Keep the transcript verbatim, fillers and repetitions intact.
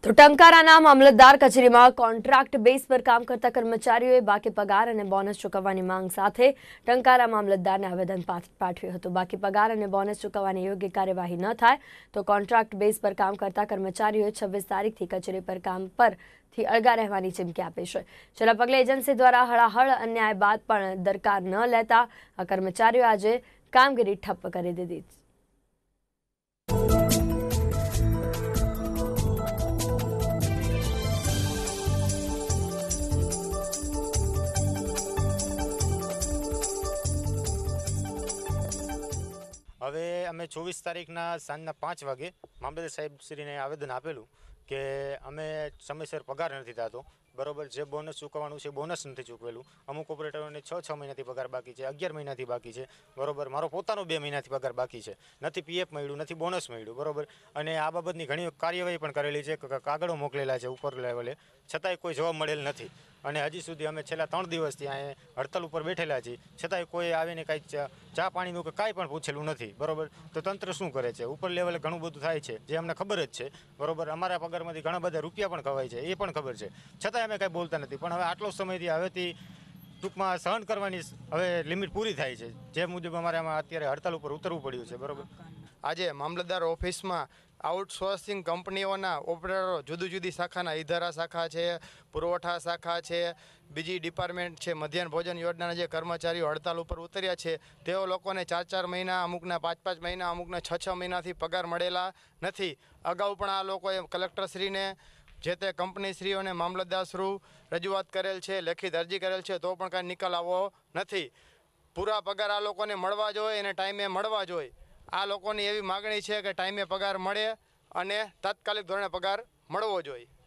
તો ટંકારાના મામલતદાર કચેરીમાં contract base પર કામ કરતા કર્મચારીઓએ બાકી પગાર અને બોનસ ચૂકવવાની માંગ સાથે ટંકારા મામલતદારને આવેદન પાઠવ્યું હતું। બાકી પગાર અને બોનસ ચૂકવવાની યોગ્ય કાર્યવાહી ન થાય તો કોન્ટ્રાક્ટ બેઝ પર કામ કરતા કર્મચારીઓએ છવ્વીસ તારીખથી કચેરી પર કામ પરથી અળગા રહેવાની ચીમકી આપી છે। જેના પગલે એજન્સી દ્વારા હળાહળ અન્યાય બાદ પણ દરકાર ન લેતા આ કર્મચારીઓ આજે કામગીરી ઠપ્પ કરી દીધી। હવે અમે ચોવીસ તારીખના સાંજના પાંચ વાગે મામલતદાર સાહેબશ્રીને આવેદન આપેલું કે અમે સમયસર પગાર નથી થતો, બરોબર। જે બોનસ ચૂકવવાનું છે બોનસ નથી ચૂકવેલું। અમુક ઓપરેટરોને છ છ મહિનાથી પગાર બાકી છે, અગિયાર મહિનાથી બાકી છે, બરોબર। મારો પોતાનો બે મહિનાથી પગાર બાકી છે, નથી પીએફ મળ્યું, નથી બોનસ મળ્યું, બરોબર। અને આ બાબતની ઘણી કાર્યવાહી પણ કરેલી છે, કાગળો મોકલેલા છે ઉપર લેવલે, છતાંય કોઈ જવાબ મળેલ નથી। અને હજી સુધી અમે છેલ્લા ત્રણ દિવસથી અહીંયા હડતાલ ઉપર બેઠેલા છીએ, છતાંય કોઈ આવીને કાંઈ ચા પાણીનું કે કાંઈ પણ પૂછેલું નથી, બરોબર। તો તંત્ર શું કરે છે? ઉપર લેવલે ઘણું બધું થાય છે જે અમને ખબર જ છે, બરોબર। અમારા પગારમાંથી ઘણા બધા રૂપિયા પણ ખવાય છે એ પણ ખબર છે, છતાંય અમે કાંઈ બોલતા નથી। પણ હવે આટલો સમયથી હવેથી ટૂંકમાં સહન કરવાની હવે લિમિટ પૂરી થાય છે, જે મુજબ અમારે આમાં અત્યારે હડતાલ ઉપર ઉતરવું પડ્યું છે, બરોબર। આજે મામલતદાર ઓફિસમાં આઉટસોર્સિંગ કંપનીઓના ઓપરેટરો જુદી જુદી શાખાના ઈધારા શાખા છે, પુરવઠા શાખા છે, બીજી ડિપાર્ટમેન્ટ છે, મધ્યાહન ભોજન યોજનાના જે કર્મચારીઓ હડતાલ ઉપર ઉતર્યા છે તેઓ લોકોને ચાર ચાર મહિના, અમુકના પાંચ પાંચ મહિના, અમુકને છ છ મહિનાથી પગાર મળેલા નથી। અગાઉ પણ આ લોકોએ કલેક્ટરશ્રીને, જે તે કંપનીશ્રીઓને મામલતદારશ્રી રજૂઆત કરેલ છે, લેખિત અરજી કરેલ છે, તો પણ કાંઈ નિકાલ આવવો નથી। પૂરા પગાર આ લોકોને મળવા જોઈએ અને ટાઈમે મળવા જોઈએ। આ લોકોની એવી માગણી છે કે ટાઈમે પગાર મળે અને તાત્કાલિક ધોરણે પગાર મળવો જોઈએ।